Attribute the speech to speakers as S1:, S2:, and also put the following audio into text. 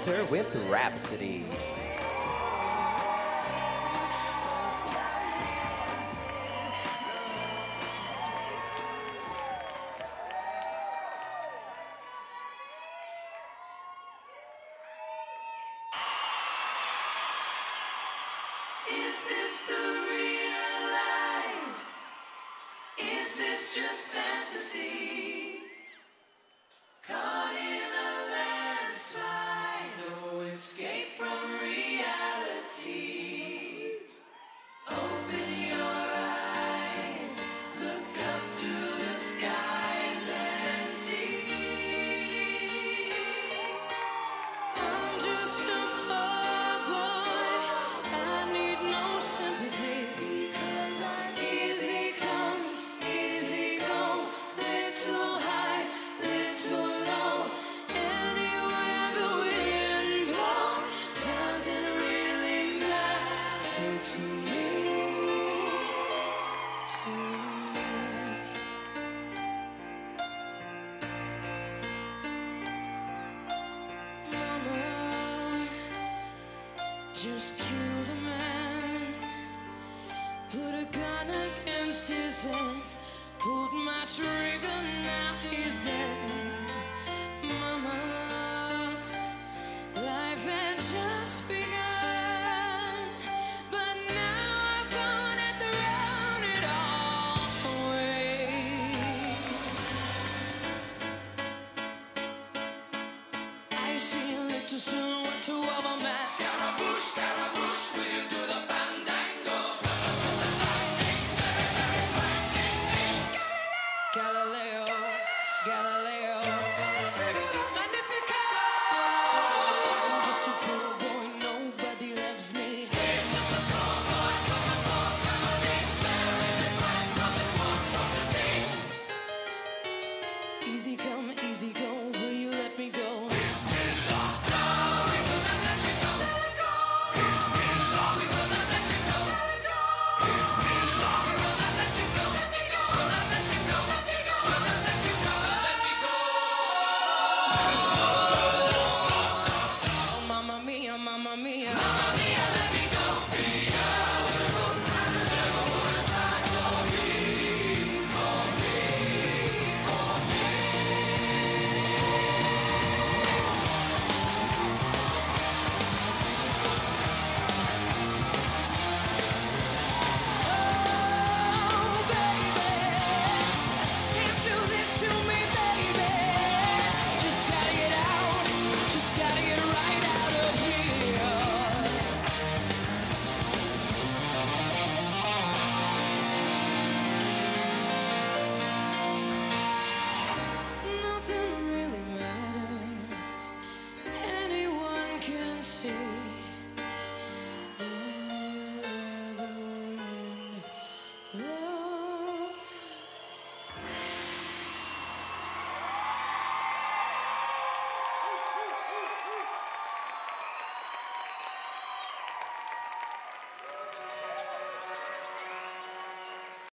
S1: Winter with Rhapsody.
S2: Is this the real life? Is this just fantasy? Caught in a landslide, no escape from reality. Open your eyes, look up to the skies and see. I'm just a poor boy, I need no sympathy. Because I'm easy come, easy go, little high, little low. Anywhere the wind blows doesn't really matter to me, to me. Mama just killed a man, put a gun against his head, pulled my trigger, now he's dead. Mama, life had just begun, but now I've gone and thrown it all away. I see a little silhouette of a man. Scaramouche, will you do the fandango? Galileo, Galileo, Magnificat. I'm just a poor boy, nobody loves me. He's just a poor boy from a poor family, sparing his life from this monstrosity. Easy come, easy go, will you let me go? Bismillah, no, we will not let you go. Let it go. Bismillah, we will not let you go. Let it go. Bismillah, we will not let you go. Let me go. We'll not let you go. Let me go. We'll not let you go. Let me go. Oh, mamma mia, mamma mia, mamma mia.